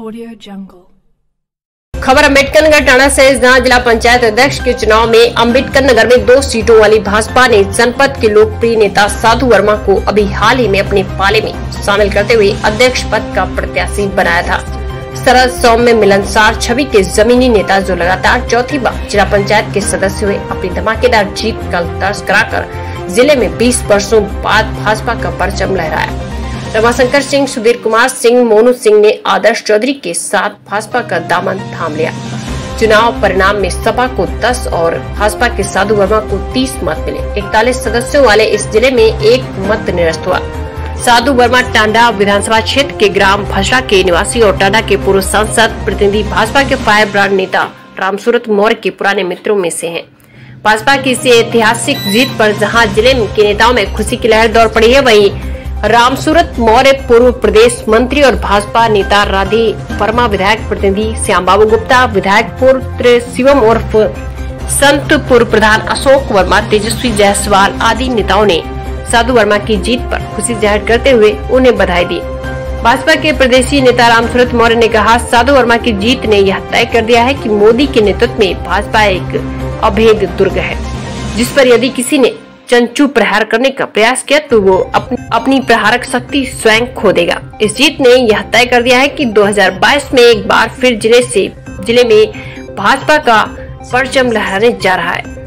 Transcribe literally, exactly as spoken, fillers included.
Audio Jungle। खबर अम्बेडकर नगर टाना सहसगांव जिला पंचायत अध्यक्ष के चुनाव में अम्बेडकर नगर में दो सीटों वाली भाजपा ने जनपद के लोकप्रिय नेता साधु वर्मा को अभी हाल ही में अपने पाले में शामिल करते हुए अध्यक्ष पद का प्रत्याशी बनाया था। सरल सौम्य मिलनसार छवि के जमीनी नेता जो लगातार चौथी बार जिला पंचायत के सदस्य हुए, अपनी धमाकेदार जीत का दर्ज कराकर जिले में बीस वर्षों बाद भाजपा का परचम लहराया। रमाशंकर सिंह, सुधीर कुमार सिंह, मोनू सिंह ने आदर्श चौधरी के साथ भाजपा का दामन थाम लिया। चुनाव परिणाम में सपा को दस और भाजपा के साधु वर्मा को तीस मत मिले। इकतालीस सदस्यों वाले इस जिले में एक मत निरस्त हुआ। साधु वर्मा टांडा विधानसभा क्षेत्र के ग्राम भसरा के निवासी और टांडा के पूर्व सांसद प्रतिनिधि भाजपा के फायर ब्रांड नेता रामसूरत मौर्य के पुराने मित्रों में से हैं। भाजपा की इस ऐतिहासिक जीत पर जहां जिले के नेताओं में खुशी की लहर दौड़ पड़ी है, वहीं रामसूरत मौर्य पूर्व प्रदेश मंत्री और भाजपा नेता राधे वर्मा, विधायक प्रतिनिधि श्याम बाबू गुप्ता, विधायक पुत्र शिवम उर्फ संत, पूर्व प्रधान अशोक वर्मा, तेजस्वी जायसवाल आदि नेताओं ने साधु वर्मा की जीत पर खुशी जाहिर करते हुए उन्हें बधाई दी। भाजपा के प्रदेशी नेता रामसूरत मौर्य ने कहा, साधु वर्मा की जीत ने यह तय कर दिया है कि मोदी के नेतृत्व में भाजपा एक अभेद दुर्ग है, जिस पर यदि किसी ने चंचू प्रहार करने का प्रयास किया तो वो अपनी, अपनी प्रहारक शक्ति स्वयं खो देगा। इस जीत ने यह तय कर दिया है कि दो हज़ार बाईस में एक बार फिर जिले से जिले में भाजपा का परचम लहराने जा रहा है।